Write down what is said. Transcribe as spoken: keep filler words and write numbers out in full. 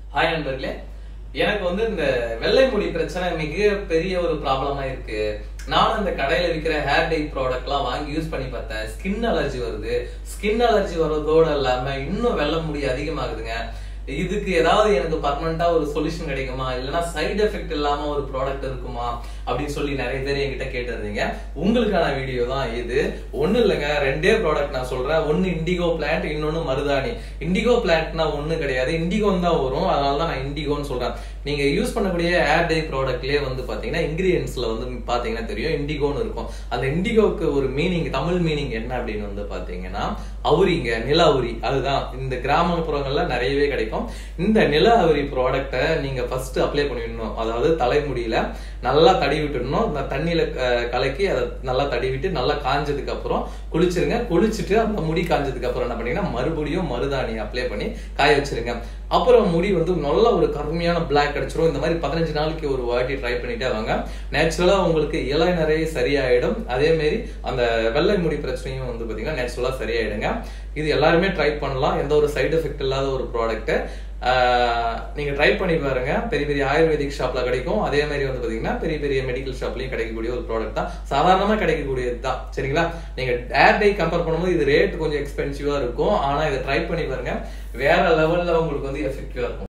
Hi நண்பர்களே, எனக்கு வந்து இந்த வெள்ளை முடி பிரச்சனை மிக பெரிய ஒரு ப்ராப்ளமா இருக்கு. நானும் இந்த கடையில விற்கிற ஹேர் டை ப்ராடக்ட் எல்லாம் வாங்கி யூஸ் பண்ணி பார்த்தேன். ஸ்கின் அலர்ஜி வருது. ஸ்கின் அலர்ஜி வர்றதோட இல்லாம இன்னும் வெள்ளை முடி அதிகமாகுதுங்க. இதுக்கு ஏதாவது எனக்கு பர்மனண்டா ஒரு சொல்யூஷன் கிடைக்குமா, இல்லைன்னா சைடு எஃபெக்ட் இல்லாம ஒரு ப்ராடக்ட் இருக்குமா அப்படின்னு சொல்லி நிறைய பேர் என்கிட்ட கேட்டிருந்தீங்க. உங்களுக்கான வீடியோ தான் இது. ஒண்ணு இல்லைங்க, ரெண்டே ப்ராடக்ட் நான் சொல்றேன். ஒன்னு இண்டிகோ பிளான்ட், இன்னொன்னு மருதாணி. இண்டிகோ பிளான்ட்னா ஒண்ணு கிடையாது, இண்டிகோன்னு தான் வரும். அதனாலதான் நான் இண்டிகோன்னு சொல்றேன். நீங்க யூஸ் பண்ணக்கூடிய ஹேர் டை ப்ராடக்ட்லயே வந்து பாத்தீங்கன்னா இன்கிரியன்ஸ்ல வந்து பாத்தீங்கன்னா தெரியும் இண்டிகோன்னு இருக்கும். அந்த இண்டிகோக்கு ஒரு மீனிங், தமிழ் மீனிங் என்ன அப்படின்னு வந்து பாத்தீங்கன்னா அவுரிங்க, நில அவுரி. அதுதான் இந்த கிராமப்புறங்கள்ல நிறையவே கிடைக்கும். இந்த நில அவுரி ப்ராடக்டை நீங்க ஃபர்ஸ்ட் அப்ளை பண்ணிடணும். அதாவது தலைமுடியில நல்லா தடவி விட்டுடணும். இந்த தண்ணியில கலக்கி அதை நல்லா தடவிட்டு நல்லா காஞ்சதுக்கு அப்புறம் குளிச்சிருங்க. குளிச்சுட்டு அந்த முடி காஞ்சதுக்கு அப்புறம் என்ன பண்ணீங்கன்னா மறுபடியும் மருதாணி அப்ளை பண்ணி காய வச்சிருங்க. அப்புறம் முடி வந்து நல்ல ஒரு கருமையான பிளாக் கிடைச்சிரும். இந்த மாதிரி பதினஞ்சு நாளைக்கு ஒரு வாட்டி ட்ரை பண்ணிட்டே வாங்க. நேச்சுரலா உங்களுக்கு இலை நிறைய சரியாயிடும். அதே மாதிரி அந்த வெள்ளை முடி பிரச்சனையும் வந்து பாத்தீங்கன்னா நேச்சுரலா சரியாயிடுங்க. இது எல்லாருமே ட்ரை பண்ணலாம். எந்த ஒரு சைடு எஃபெக்ட் இல்லாத ஒரு ப்ராடக்ட். நீங்க ட்ரை பண்ணி பாருங்க. பெரிய பெரிய ஆயுர்வேதிக் ஷாப்ல கிடைக்கும். அதே மாதிரி வந்து பாத்தீங்கன்னா பெரிய பெரிய மெடிக்கல் ஷாப்லயும் கிடைக்கக்கூடிய ஒரு ப்ராடக்ட் தான். சாதாரணமா கிடைக்கக்கூடியது தான். சரிங்களா? நீங்க ஹேர் டை கம்பேர் பண்ணும்போது இது ரேட் கொஞ்சம் எக்ஸ்பென்சிவா இருக்கும். ஆனா இதை ட்ரை பண்ணி பாருங்க. வேற லெவல்ல உங்களுக்கு வந்து எஃபெக்டிவா இருக்கும்.